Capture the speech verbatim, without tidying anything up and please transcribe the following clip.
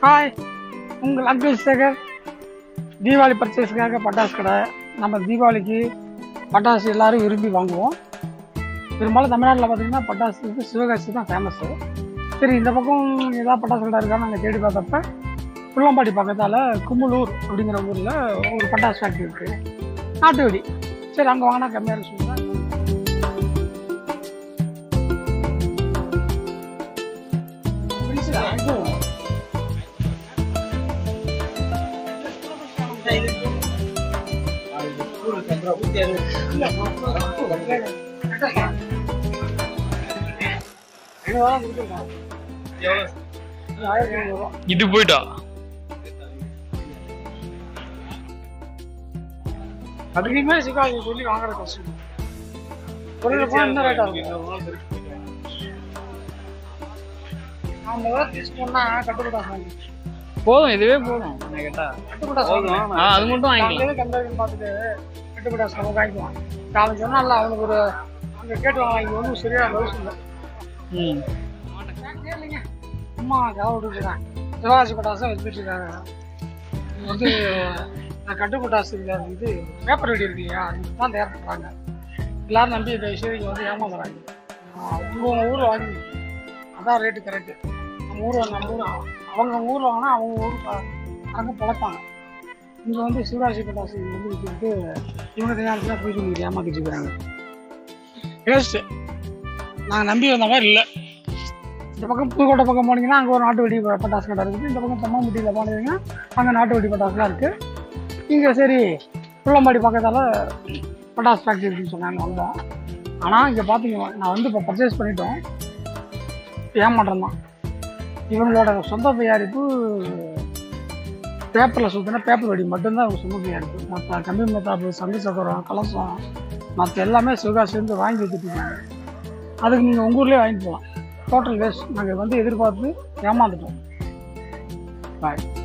Hi, உங்கள் uncle Sekar. Deepavali பர்ச்சேஸ்க்காக பட்டாசு கடை. நம்ம தீபாவளிக்கு பட்டாசு எல்லோரும் விரும்பி வாங்குவோம். பெரும்பாலும் தமிழ்நாட்டில் பார்த்திங்கன்னா பட்டாசுக்கு சிவகாசி தான் ஃபேமஸ்ஸு. சரி, இந்த பக்கம் ஏதாவது பட்டாசு கடை இருக்கான்னு நாங்கள் தேடி பார்த்தப்ப புள்ளம்பாடி பக்கத்தால் கும்பலூர் அப்படிங்கிற ஊரில் ஒரு பட்டாசு ஃபேக்ட்ரி இருக்குது, நாட்டு வெடி. சரி, அங்கே வாங்கினா கம்மியாக இருக்கு சொல்லுங்கள். இது போயிட்டா அதுக்கு மேலே சிக்காது சொல்லி வாங்குற கஷ்டம். பொருள் போனால் என்ன ரேட்டாக இருக்கும்? நான் முதல்ல தீஸ்பூன்னா கட்டுப்பட்டாசு வாங்கி போதும், இதுவே போதும். கேட்டா கட்டுப்பட்டாசு அது மட்டும் வாங்கிக்கலாம். கம்பேரின்னு பார்த்துட்டு கட்டுப்பட்டாசு நமக்கு வாங்கிக்குவான். அவன் சொன்னால அவனுக்கு ஒரு அங்கே கேட்டு வாங்க, இங்கே ஒன்றும் சரியாக ரோஸ் இல்லை. ம் இல்லைங்க, அம்மா கதை விட்டுருக்குறேன். சிவகாசி பட்டாசம் வச்சுட்டு இருக்காங்க. இது வந்து கட்டுப்பட்டாசு இல்லை, இது பேப்பர் ரெடி இருக்கு இல்லையா, அதுக்கு தான் தயார் பண்ணுறாங்க. எல்லோரும் நம்பி இந்த விஷயத்துக்கு வந்து ஏமாந்துறாங்க. உங்கள் ஊரில் வாங்கி அதான் ரேட்டு கரெக்டு. நம்ம ஊரில் நம்ம ஊர் அவங்க ஊரில் வாங்கினா அவங்க ஊருக்கு அங்கே பழப்பாங்க. இங்கே வந்து சிவகாசி பட்டாசு வந்து வச்சுக்கிட்டு இவங்க தயாரிச்சுலாம் போய் சொல்லி ஏமாத்திட்டு இருக்கிறாங்க. வேஸ்ட்டு. நாங்கள் நம்பி வந்த மாதிரி இல்லை. இந்த பக்கம் புதுக்கோட்டை பக்கம் போனீங்கன்னா அங்கே ஒரு நாட்டு வெடி பட்டாசு கடை இருக்குது. இந்த பக்கம் தம்மாம்பட்டியில் போனீங்கன்னா அங்கே நாட்டு வெடி பட்டாசுலாம் இருக்குது. இங்கே சரி புள்ளம்பாடி பக்கத்தால் பட்டாசு ஃபேக்ட்ரி இருக்குன்னு சொன்னாங்க, வந்தோம். ஆனால் இங்கே பார்த்தீங்கன்னா நான் வந்து இப்போ பர்ச்சேஸ் பண்ணிட்டோம். ஏமாற்றம் தான். இவங்களோட சொந்த தயாரிப்பு பேப்பரில் சுற்றினா பேப்பர் வெடி மட்டும்தான் அவங்க சொந்த தயாரிப்பு. மற்ற கம்பி மத்தாப்பு, சங்கு சக்கரம், கலசம் மற்ற எல்லாமே சிவகாசிலேருந்து வாங்கி வச்சுருக்காங்க. அதுக்கு நீங்கள் உங்கள் ஊர்லேயே வாங்கிட்டு போகலாம். Total waste. நாங்கள் வந்து எதிர்பார்த்து ஏமாந்துட்டோம். பாய்.